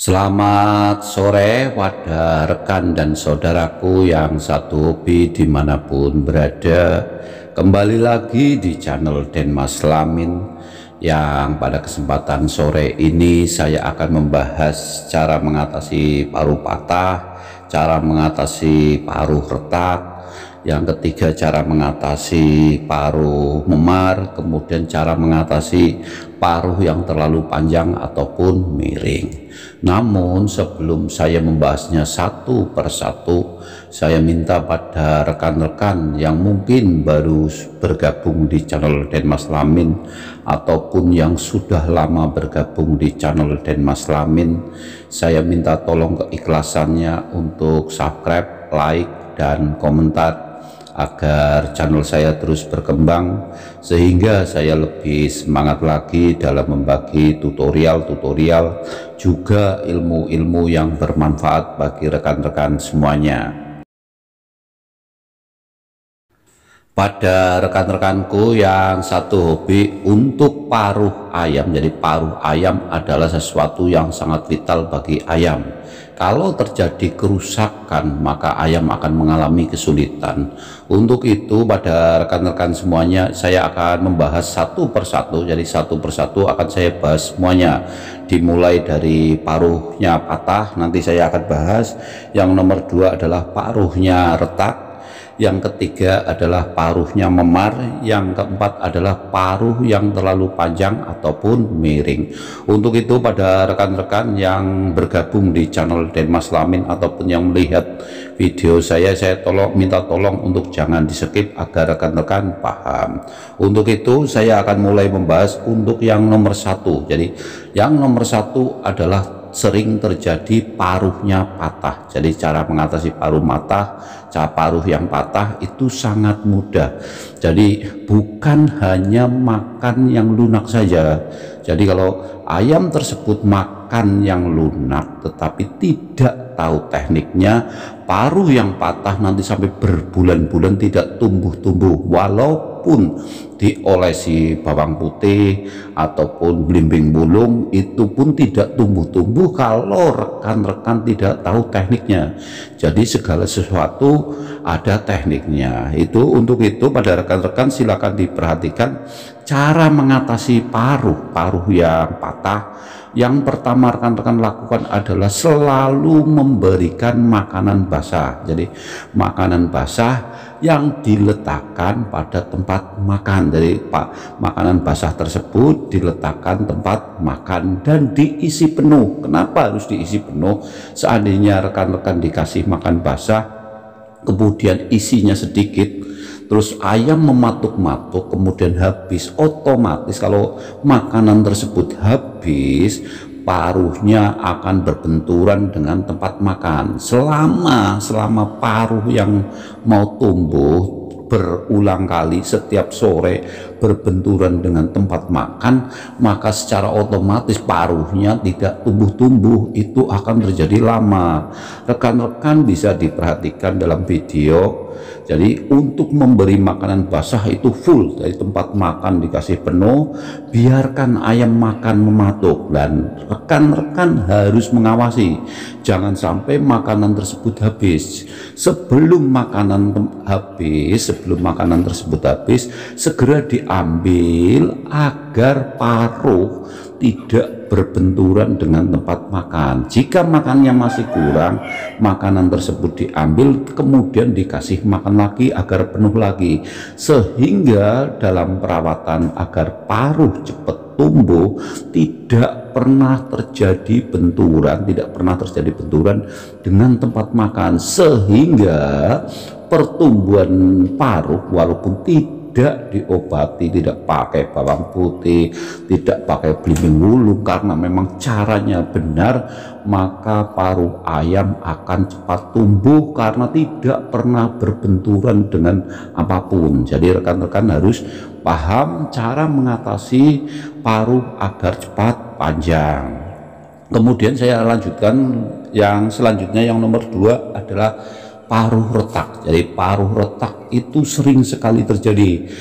Selamat sore wadah rekan dan saudaraku yang satu hobi dimanapun berada. Kembali lagi di channel Den Mas Lamin, yang pada kesempatan sore ini saya akan membahas cara mengatasi paruh patah, cara mengatasi paruh retak, yang ketiga cara mengatasi paruh memar, kemudian cara mengatasi paruh yang terlalu panjang ataupun miring. Namun sebelum saya membahasnya satu persatu, saya minta pada rekan-rekan yang mungkin baru bergabung di channel Den Mas Lamin ataupun yang sudah lama bergabung di channel Den Mas Lamin, saya minta tolong keikhlasannya untuk subscribe, like, dan komentar agar channel saya terus berkembang, sehingga saya lebih semangat lagi dalam membagi tutorial-tutorial juga ilmu-ilmu yang bermanfaat bagi rekan-rekan semuanya. Pada rekan-rekanku yang satu hobi untuk paruh ayam, jadi paruh ayam adalah sesuatu yang sangat vital bagi ayam. Kalau terjadi kerusakan maka ayam akan mengalami kesulitan. Untuk itu pada rekan-rekan semuanya saya akan membahas satu persatu, jadi satu persatu akan saya bahas semuanya, dimulai dari paruhnya patah, nanti saya akan bahas. Yang nomor 2 adalah paruhnya retak, yang ketiga adalah paruhnya memar, yang keempat adalah paruh yang terlalu panjang ataupun miring. Untuk itu pada rekan-rekan yang bergabung di channel Den Mas Lamin ataupun yang melihat video saya minta tolong untuk jangan di skip agar rekan-rekan paham. Untuk itu saya akan mulai membahas untuk yang nomor 1. Jadi yang nomor 1 adalah sering terjadi paruhnya patah. Jadi cara mengatasi paruh paruh yang patah itu sangat mudah. Jadi bukan hanya makan yang lunak saja. Jadi kalau ayam tersebut makan yang lunak tetapi tidak tahu tekniknya, paruh yang patah nanti sampai berbulan-bulan tidak tumbuh-tumbuh, walaupun diolesi bawang putih ataupun belimbing bulung, itu pun tidak tumbuh-tumbuh kalau rekan-rekan tidak tahu tekniknya. Jadi segala sesuatu ada tekniknya. Untuk itu pada rekan-rekan silakan diperhatikan cara mengatasi paruh yang patah. Yang pertama rekan-rekan lakukan adalah selalu memberikan makanan basah. Jadi makanan basah yang diletakkan pada tempat makan. Jadi makanan basah tersebut diletakkan tempat makan dan diisi penuh. Kenapa harus diisi penuh? Seandainya rekan-rekan dikasih makan basah kemudian isinya sedikit, terus ayam mematuk-matuk kemudian habis, otomatis kalau makanan tersebut habis, paruhnya akan berbenturan dengan tempat makan. Selama paruh yang mau tumbuh berulang kali setiap sore berbenturan dengan tempat makan, maka secara otomatis paruhnya tidak tumbuh-tumbuh. Itu akan terjadi lama. Rekan-rekan bisa diperhatikan dalam video. Jadi untuk memberi makanan basah itu full, dari tempat makan dikasih penuh, biarkan ayam makan mematuk, dan rekan-rekan harus mengawasi jangan sampai makanan tersebut habis. Sebelum makanan tersebut habis, segera diambil agar paruh tidak berbenturan dengan tempat makan. Jika makannya masih kurang, makanan tersebut diambil kemudian dikasih makan lagi agar penuh lagi, sehingga dalam perawatan agar paruh cepat tumbuh tidak pernah terjadi benturan dengan tempat makan, sehingga pertumbuhan paruh walaupun tidak diobati, tidak pakai bawang putih, tidak pakai belimbing bulung, karena memang caranya benar, maka paruh ayam akan cepat tumbuh karena tidak pernah berbenturan dengan apapun. Jadi rekan-rekan harus paham cara mengatasi paruh agar cepat panjang. Kemudian saya lanjutkan yang selanjutnya, yang nomor 2 adalah paruh retak. Jadi paruh retak itu sering sekali terjadi.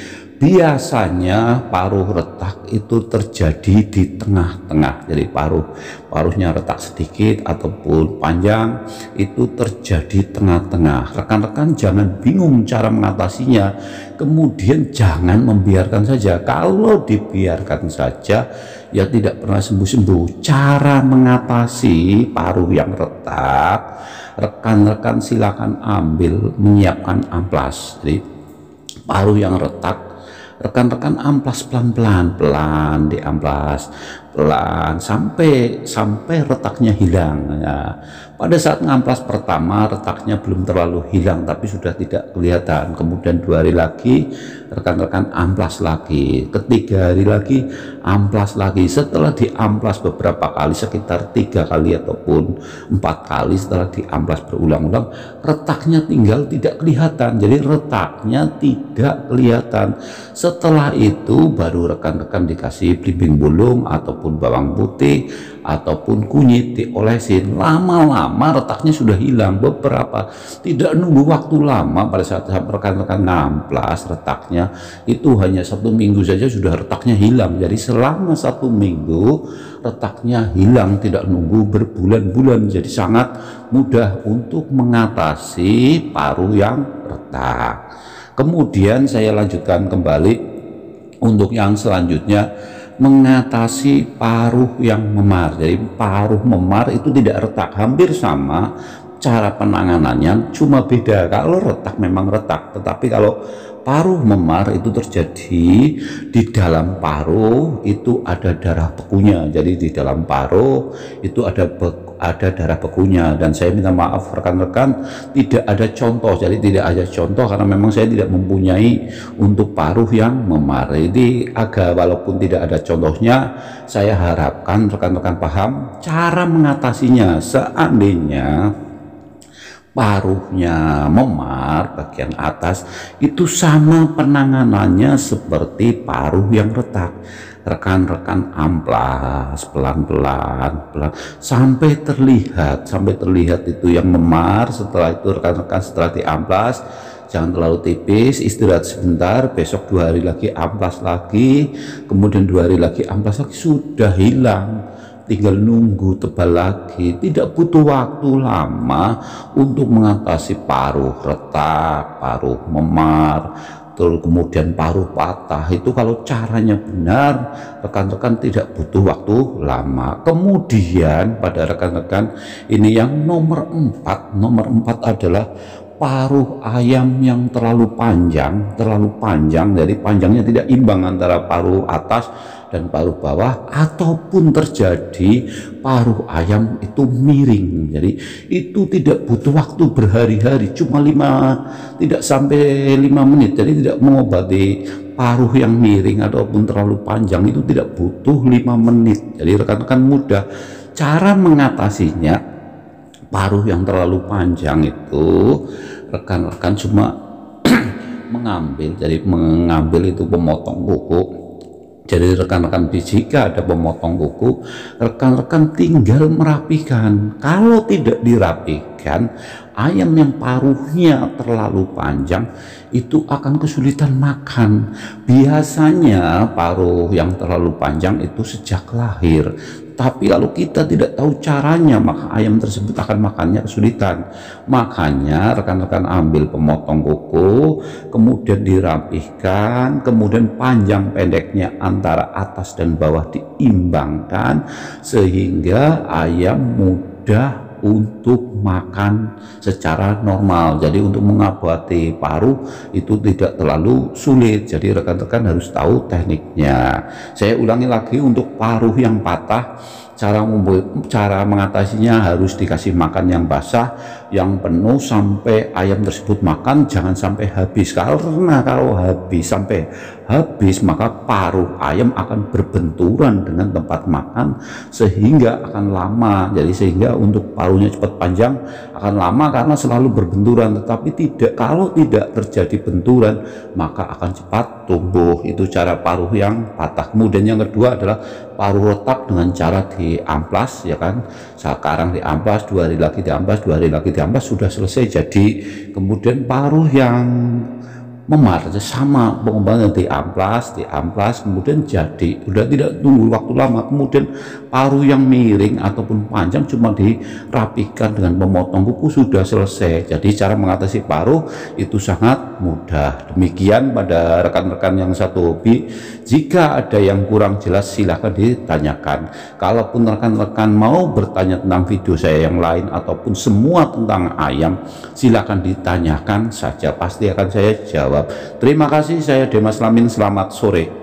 Biasanya paruh retak itu terjadi di tengah-tengah, jadi paruhnya retak sedikit ataupun panjang itu terjadi tengah-tengah. Rekan-rekan jangan bingung cara mengatasinya, kemudian jangan membiarkan saja. Kalau dibiarkan saja ya tidak pernah sembuh-sembuh. Cara mengatasi paruh yang retak, rekan-rekan silakan ambil menyiapkan amplas. Jadi paruh yang retak, rekan-rekan amplas pelan-pelan diamplas pelan sampai retaknya hilang ya. Pada saat ngamplas pertama retaknya belum terlalu hilang tapi sudah tidak kelihatan, kemudian 2 hari lagi rekan-rekan amplas lagi, ketiga hari lagi amplas lagi. Setelah diamplas beberapa kali, sekitar 3 kali ataupun 4 kali, setelah diamplas berulang-ulang retaknya tinggal tidak kelihatan, jadi retaknya tidak kelihatan. Setelah itu baru rekan-rekan dikasih belimbing bulung ataupun bawang putih ataupun kunyit diolesin. Lama-lama retaknya sudah hilang. Beberapa, tidak nunggu waktu lama, pada saat rekan-rekan ngamplas retaknya itu hanya 1 minggu saja sudah retaknya hilang. Jadi selama 1 minggu retaknya hilang, tidak nunggu berbulan-bulan. Jadi sangat mudah untuk mengatasi paruh yang retak. Kemudian saya lanjutkan kembali untuk yang selanjutnya, mengatasi paruh yang memar. Jadi paruh memar itu tidak retak, hampir sama cara penanganannya, cuma beda. Kalau retak memang retak, tetapi kalau paruh memar itu terjadi di dalam paruh itu ada darah bekunya. Jadi di dalam paruh itu ada darah bekunya, dan saya minta maaf rekan-rekan tidak ada contoh, jadi tidak ada contoh karena memang saya tidak mempunyai untuk paruh yang memar. Jadi walaupun tidak ada contohnya, saya harapkan rekan-rekan paham cara mengatasinya. Seandainya paruhnya memar bagian atas itu sama penanganannya seperti paruh yang retak. Rekan-rekan amplas pelan-pelan sampai terlihat itu yang memar. Setelah itu rekan-rekan setelah diamplas jangan terlalu tipis, istirahat sebentar, besok 2 hari lagi amplas lagi, kemudian 2 hari lagi amplas lagi, sudah hilang. Tinggal nunggu tebal lagi. Tidak butuh waktu lama untuk mengatasi paruh retak, paruh memar, terus kemudian paruh patah. Itu kalau caranya benar, rekan-rekan tidak butuh waktu lama. Kemudian pada rekan-rekan ini yang nomor 4 adalah paruh ayam yang terlalu panjang, jadi panjangnya tidak imbang antara paruh atas dan paruh bawah, ataupun terjadi paruh ayam itu miring. Jadi itu tidak butuh waktu berhari-hari, cuma tidak sampai 5 menit. Jadi tidak mengobati paruh yang miring ataupun terlalu panjang itu tidak butuh 5 menit. Jadi rekan-rekan mudah. Cara mengatasinya paruh yang terlalu panjang itu rekan-rekan cuma mengambil itu pemotong kuku. Jadi rekan-rekan jika ada pemotong kuku, rekan-rekan tinggal merapikan. Kalau tidak dirapikan, ayam yang paruhnya terlalu panjang itu akan kesulitan makan. Biasanya paruh yang terlalu panjang itu sejak lahir, tapi kalau kita tidak tahu caranya, maka ayam tersebut akan makannya kesulitan. Makanya rekan-rekan ambil pemotong kuku, kemudian dirapihkan, kemudian panjang pendeknya antara atas dan bawah diimbangkan sehingga ayam mudah untuk makan secara normal. Jadi untuk mengobati paruh itu tidak terlalu sulit. Jadi rekan-rekan harus tahu tekniknya. Saya ulangi lagi, untuk paruh yang patah, cara mengatasinya harus dikasih makan yang basah, yang penuh sampai ayam tersebut makan, jangan sampai habis. Karena kalau sampai habis maka paruh ayam akan berbenturan dengan tempat makan sehingga akan lama. Jadi sehingga untuk paruhnya cepat panjang akan lama karena selalu berbenturan. Tetapi kalau tidak terjadi benturan maka akan cepat tumbuh. Itu cara paruh yang patah. Kemudian yang kedua adalah paruh retak dengan cara diamplas, ya kan. Sekarang diamplas, 2 hari lagi diamplas, 2 hari lagi diamplas, sudah selesai. Jadi kemudian paruh yang memar sama pengembangan di amplas kemudian jadi, udah tidak tunggu waktu lama, kemudian paruh yang miring ataupun panjang cuma dirapikan dengan memotong kuku sudah selesai. Jadi cara mengatasi paruh itu sangat mudah. Demikian pada rekan-rekan yang satu hobi. Jika ada yang kurang jelas silahkan ditanyakan. Kalaupun rekan-rekan mau bertanya tentang video saya yang lain ataupun semua tentang ayam, silahkan ditanyakan saja, pasti akan saya jawab. Terima kasih, saya Demas Lamin, selamat sore.